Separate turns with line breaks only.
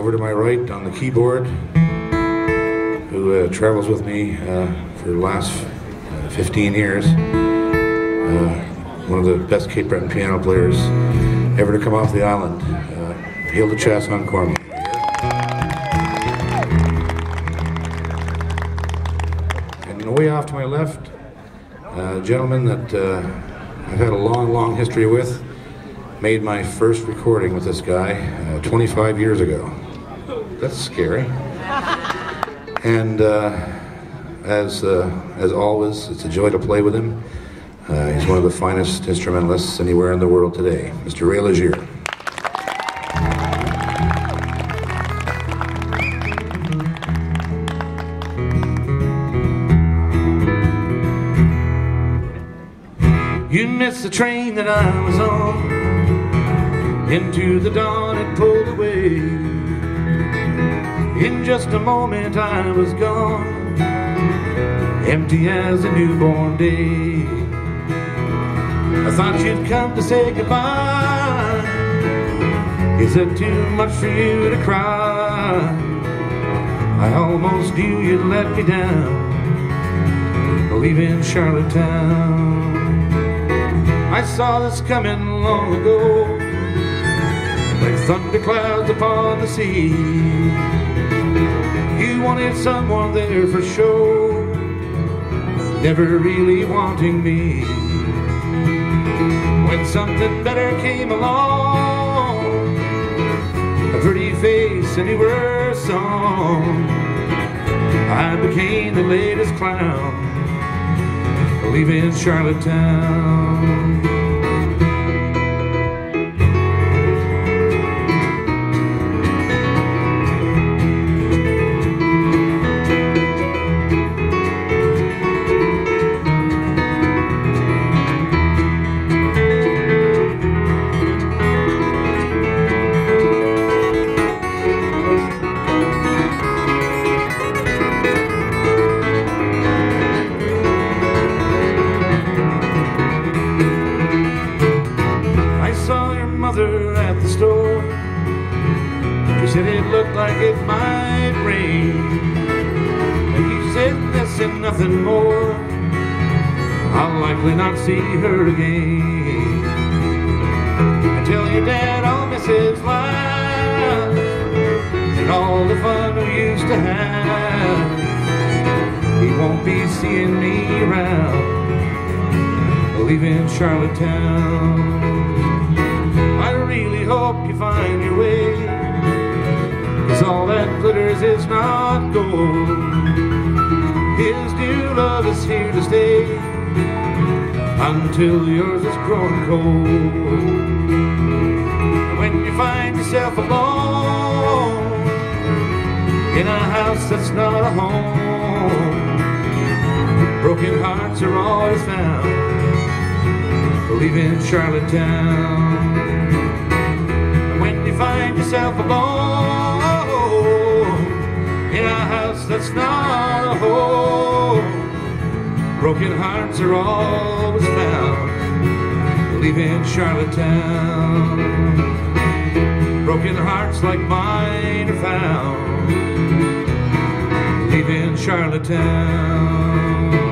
Over to my right on the keyboard, who travels with me for the last 15 years. One of the best Cape Breton piano players ever to come off the island, Hilda Chiasson-Cormier. And way off to my left, a gentleman that I've had a long history with. Made my first recording with this guy 25 years ago. That's scary. And as always, it's a joy to play with him. He's one of the finest instrumentalists anywhere in the world today, Mr. Legere. You missed the train that I was on. Into the dawn it pulled away. In just a moment I was gone, empty as a newborn day. I thought you'd come to say goodbye. Is it too much for you to cry? I almost knew you'd let me down, leaving Charlottetown. I saw this coming long ago, like thunderclouds upon the sea. You wanted someone there for sure, never really wanting me. When something better came along, a pretty face, a newer song, I became the latest clown, leaving Charlottetown. At the store, she said it looked like it might rain, and you said this and nothing more, I'll likely not see her again. I tell your dad I'll miss his life and all the fun we used to have. He won't be seeing me around, leaving Charlottetown. I really hope you find your way, 'cause all that glitters is not gold. His new love is here to stay until yours is growing cold. When you find yourself alone in a house that's not a home, broken hearts are always found, leaving Charlottetown. When you find yourself alone in a house that's not a home, broken hearts are always found, leaving Charlottetown. Broken hearts like mine are found, leaving Charlottetown.